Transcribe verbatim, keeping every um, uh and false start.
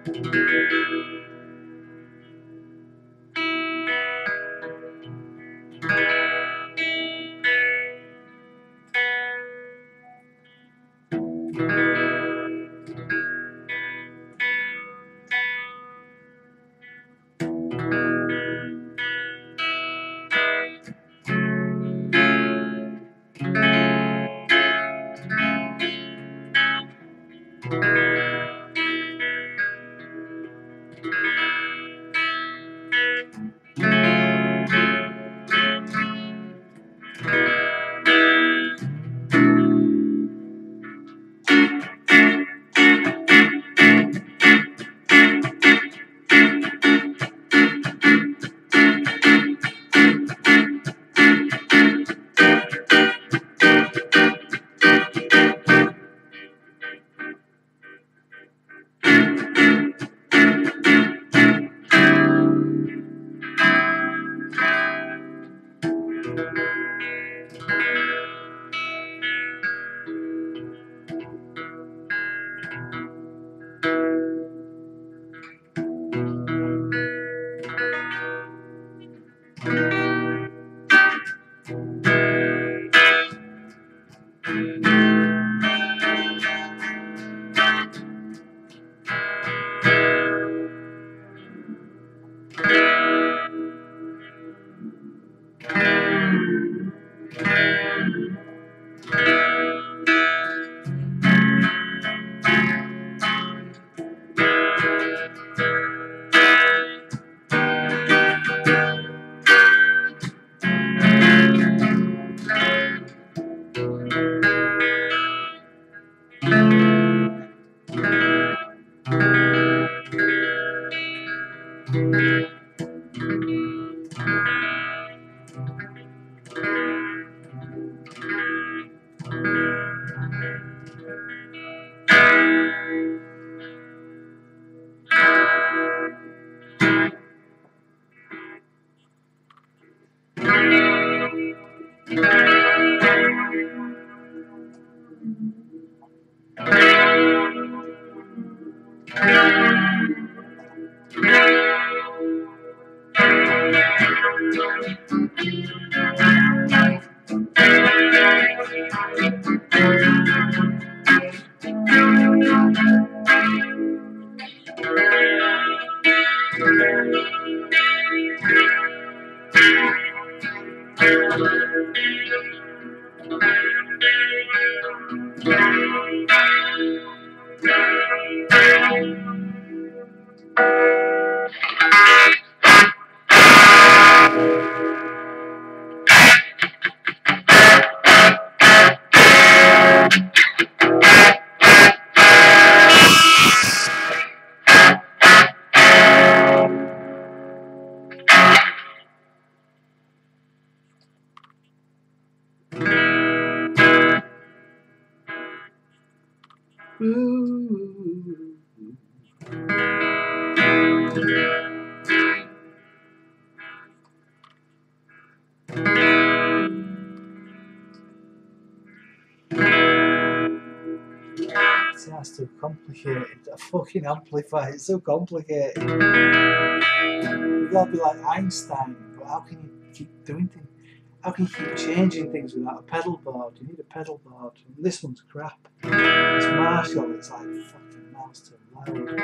See, that's too complicated. A fucking amplifier, it's so complicated. You've got to be like Einstein, but how can you keep doing things? How can you keep changing things without a pedal board? You need a pedal board. And this one's crap. This Marshall, it's like fucking that's too loud.